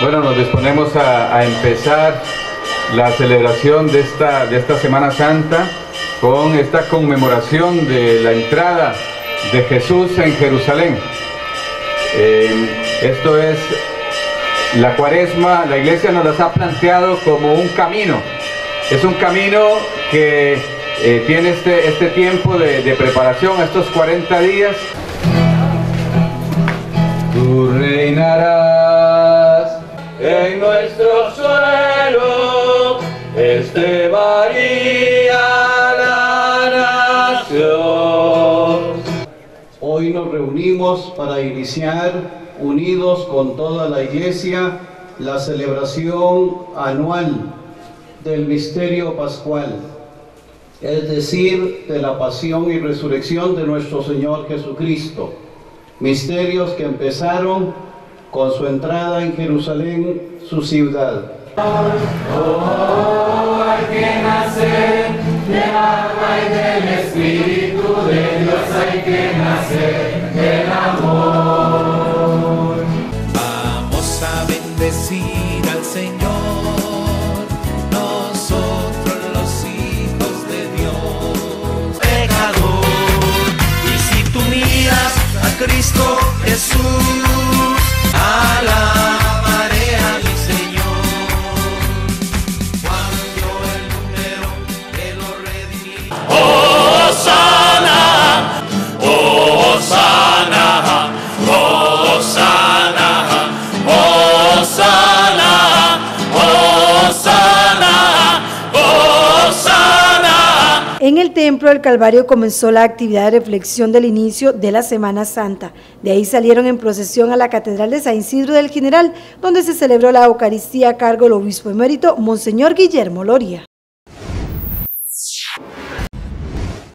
Bueno, nos disponemos a empezar la celebración de esta Semana Santa con esta conmemoración de la entrada de Jesús en Jerusalén. Esto es la Cuaresma. La Iglesia nos las ha planteado como un camino. Es un camino que tiene este tiempo de preparación, estos 40 días. Tú reinarás en nuestro suelo, María la nación. Hoy nos reunimos para iniciar, unidos con toda la Iglesia, la celebración anual del misterio pascual, es decir, de la pasión y resurrección de nuestro Señor Jesucristo. Misterios que empezaron con su entrada en Jerusalén, su ciudad. Oh, hay que nacer del agua y del Espíritu de Dios, hay que nacer del amor. Vamos a bendecir al Señor, nosotros los hijos de Dios. Pecador, y si tú miras a Cristo Jesús, alabaré a mi Señor. Cuando el número de los redimidos. Hosana, Hosana, Hosana, Hosana, Hosana, Hosana. En el Templo del Calvario comenzó la actividad de reflexión del inicio de la Semana Santa. De ahí salieron en procesión a la Catedral de San Isidro del General, donde se celebró la Eucaristía a cargo del obispo emérito Monseñor Guillermo Loría.